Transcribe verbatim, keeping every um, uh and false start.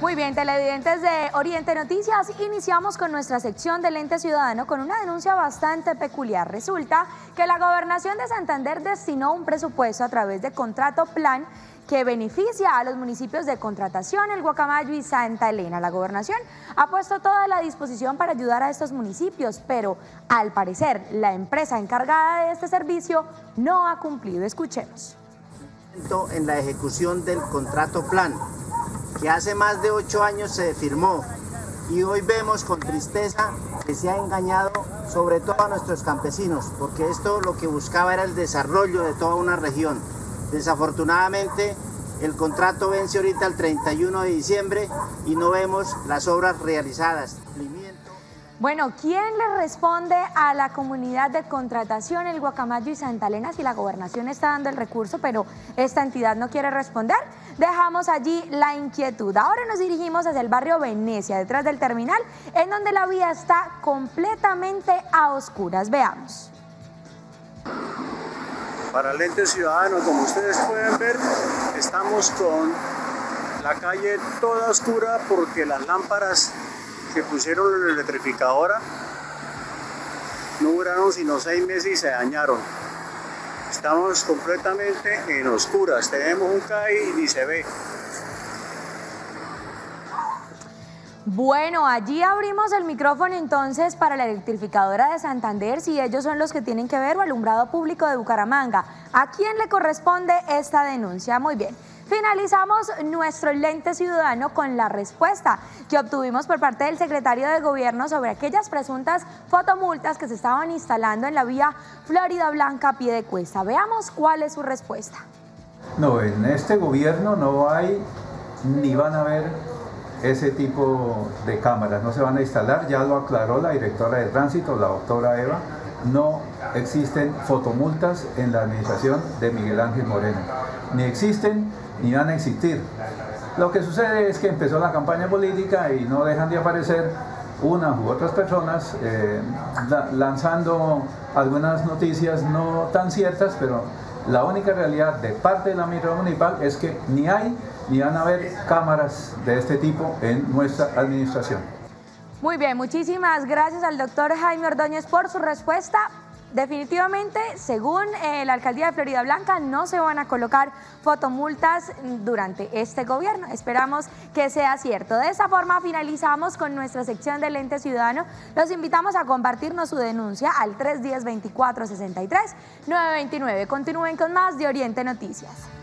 Muy bien, televidentes de Oriente Noticias, iniciamos con nuestra sección del Ente Ciudadano con una denuncia bastante peculiar. Resulta que la Gobernación de Santander destinó un presupuesto a través de contrato plan que beneficia a los municipios de Contratación, El Guacamayo y Santa Elena. La Gobernación ha puesto toda la disposición para ayudar a estos municipios, pero al parecer la empresa encargada de este servicio no ha cumplido. Escuchemos. En la ejecución del contrato plan, que hace más de ocho años se firmó, y hoy vemos con tristeza que se ha engañado sobre todo a nuestros campesinos, porque esto lo que buscaba era el desarrollo de toda una región. Desafortunadamente el contrato vence ahorita el treinta y uno de diciembre y no vemos las obras realizadas. Bueno, ¿quién le responde a la comunidad de Contratación, El Guacamayo y Santa Elena si la Gobernación está dando el recurso, pero esta entidad no quiere responder? Dejamos allí la inquietud. Ahora nos dirigimos hacia el barrio Venecia, detrás del terminal, en donde la vía está completamente a oscuras. Veamos. Para el Ente Ciudadano, como ustedes pueden ver, estamos con la calle toda oscura porque las lámparas que pusieron en la electrificadora no duraron sino seis meses y se dañaron. Estamos completamente en oscuras, tenemos un C A I y ni se ve. Bueno, allí abrimos el micrófono entonces para la electrificadora de Santander, si ellos son los que tienen que ver, o alumbrado público de Bucaramanga. ¿A quién le corresponde esta denuncia? Muy bien. Finalizamos nuestro Lente Ciudadano con la respuesta que obtuvimos por parte del secretario de Gobierno sobre aquellas presuntas fotomultas que se estaban instalando en la vía Florida Blanca Piedecuesta. Veamos cuál es su respuesta. No, en este gobierno no hay ni van a haber ese tipo de cámaras, no se van a instalar, ya lo aclaró la directora de tránsito, la doctora Eva. No existen fotomultas en la administración de Miguel Ángel Moreno, ni existen ni van a existir. Lo que sucede es que empezó la campaña política y no dejan de aparecer unas u otras personas eh, lanzando algunas noticias no tan ciertas, pero la única realidad de parte de la administración municipal es que ni hay ni van a haber cámaras de este tipo en nuestra administración. Muy bien, muchísimas gracias al doctor Jaime Ordóñez por su respuesta. Definitivamente, según eh, la alcaldía de Florida Blanca, no se van a colocar fotomultas durante este gobierno. Esperamos que sea cierto. De esta forma finalizamos con nuestra sección del Ente Ciudadano. Los invitamos a compartirnos su denuncia al tres uno cero, veinticuatro sesenta y tres, nueve veintinueve. Continúen con más de Oriente Noticias.